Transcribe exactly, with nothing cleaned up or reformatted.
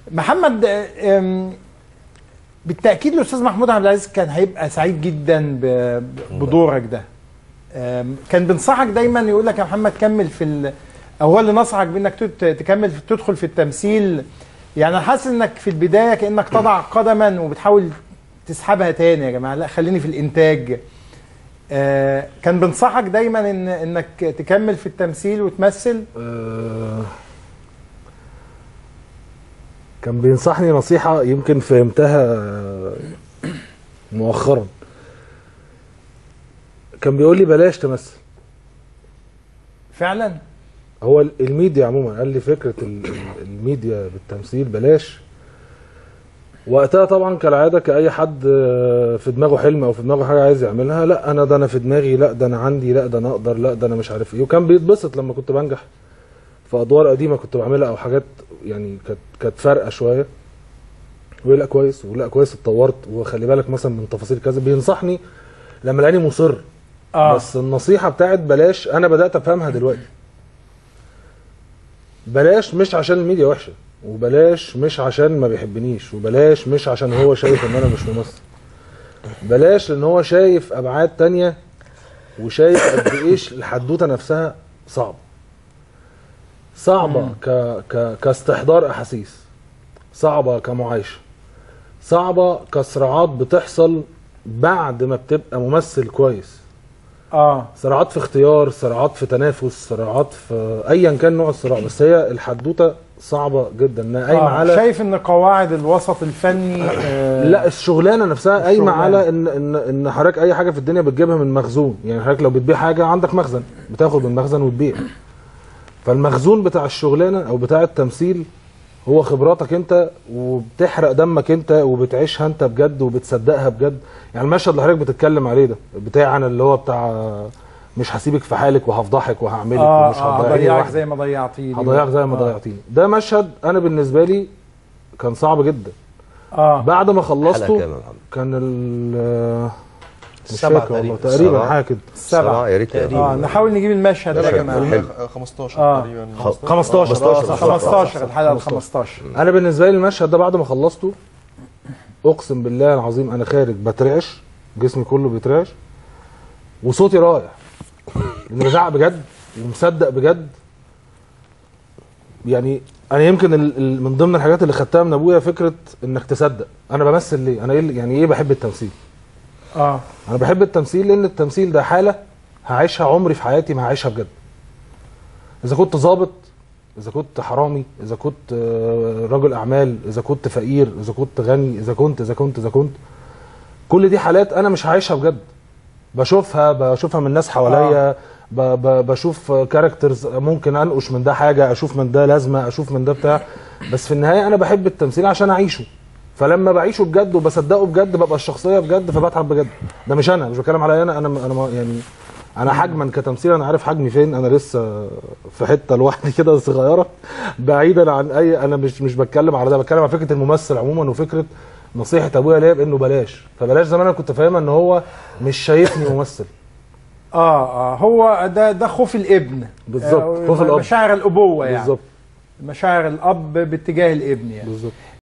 محمد، أم، بالتاكيد الاستاذ محمود عبد العزيز كان هيبقى سعيد جدا ب- بدورك ده. أم، كان بينصحك دايما، يقول لك يا محمد كمل في ال... او هو اللي نصحك بانك تت- تكمل في تدخل في التمثيل. يعني انا حاسس انك في البدايه كانك تضع قدما وبتحاول تسحبها تاني. يا جماعه لا، خليني في الانتاج. آه، كان بينصحك دايما ان انك تكمل في التمثيل وتمثل. آه، كان بينصحني نصيحة يمكن فهمتها مؤخرا. كان بيقول لي بلاش تمثل. فعلا. هو الميديا عموما قال لي فكرة ال- الميديا بالتمثيل بلاش. وقتها طبعا كالعادة كأي حد في دماغه حلم او في دماغه حاجة عايز يعملها، لا انا ده انا في دماغي، لا ده انا عندي، لا ده انا اقدر، لا ده انا مش عارف ايه. وكان بيتبسط لما كنت بنجح في ادوار قديمة كنت بعملها او حاجات يعني كانت كانت فارقة شوية. ويقول لا كويس، ولا كويس اتطورت، وخلي بالك مثلا من تفاصيل كذا. بينصحني لما لقاني مصر. آه. بس النصيحة بتاعت بلاش انا بدأت افهمها دلوقتي. بلاش مش عشان الميديا وحشة، وبلاش مش عشان ما بيحبنيش، وبلاش مش عشان هو شايف ان انا مش ممثل. بلاش لان هو شايف ابعاد تانية، وشايف قد ايش الحدوته نفسها صعبه. صعبه ك... ك... كاستحضار احاسيس، صعبه كمعايشه، صعبه كصراعات بتحصل بعد ما بتبقى ممثل كويس. اه صراعات في اختيار، صراعات في تنافس، صراعات في ايا كان نوع الصراع. بس هي الحدوته صعبه جدا انها قايمه آه. على، شايف ان قواعد الوسط الفني آه لا الشغلانه نفسها قايمه الشغلانة. على ان ان ان حضرتك اي حاجه في الدنيا بتجيبها من مخزون. يعني حضرتك لو بتبيع حاجه عندك مخزن، بتاخد من مخزن وتبيع. فالمخزون بتاع الشغلانه او بتاع التمثيل هو خبراتك انت، وبتحرق دمك انت، وبتعيشها انت بجد، وبتصدقها بجد. يعني المشهد اللي حضرتك بتتكلم عليه ده بتاعنا اللي هو بتاع مش هسيبك في حالك وهفضحك وهعملك اه ومش اه هتضيعيني هضيعك لوحدك، زي ما ضيعتيني. هضيعك زي ما آه. ضيعتيني. ده مشهد انا بالنسبه لي كان صعب جدا. اه بعد ما خلصته حلقة كام يا محمد؟ كان ال مش السبعة فاكر والله، تقريبا. تقريبا السبعة. حاجه كده. السبعة. يا ريت تقريبا. اه نحاول نجيب المشهد ده يا جماعه. حلو. خمستاشر آه. تقريبا. خمستاشر. خمستاشر خمستاشر الحلقه ال خمستاشر. انا بالنسبه لي المشهد ده بعد ما خلصته اقسم بالله العظيم انا خارج بترعش، جسمي كله بيترعش وصوتي رايح، لان بزعق بجد ومصدق بجد. يعني انا يمكن ال- ال- من ضمن الحاجات اللي خدتها من ابويا فكره انك تصدق انا بمثل ليه، انا ايه اللي- يعني ايه بحب التمثيل. اه انا بحب التمثيل لان التمثيل ده حاله هعيشها عمري في حياتي، ما هعيشها بجد. اذا كنت ظابط، اذا كنت حرامي، اذا كنت آه، رجل اعمال، اذا كنت فقير، اذا كنت غني، اذا كنت اذا كنت اذا كنت كل دي حالات انا مش هعيشها بجد. بشوفها بشوفها من الناس حواليا. ب- ب- بشوف كاركترز ممكن انقش من ده حاجه، اشوف من ده لازمه، اشوف من ده بتاع. بس في النهايه انا بحب التمثيل عشان اعيشه. فلما بعيشه بجد وبصدقه بجد ببقى الشخصيه بجد، فبتعب بجد. ده مش انا، مش بتكلم عليا انا، انا انا ما- يعني انا حجما كتمثيل انا عارف حجمي فين. انا لسه في حته لوحدي كده صغيره بعيدا عن اي، انا مش مش بتكلم على ده، بتكلم على فكره الممثل عموما، وفكره نصيحه ابويا ليا بانه بلاش. فبلاش زمان انا كنت فاهمها ان هو مش شايفني ممثل. اه اه هو ده ده خوف الابن. بالظبط، آه، خوف الأب. مشاعر الابوه يعني. بالظبط مشاعر الاب باتجاه الابن يعني. بالظبط.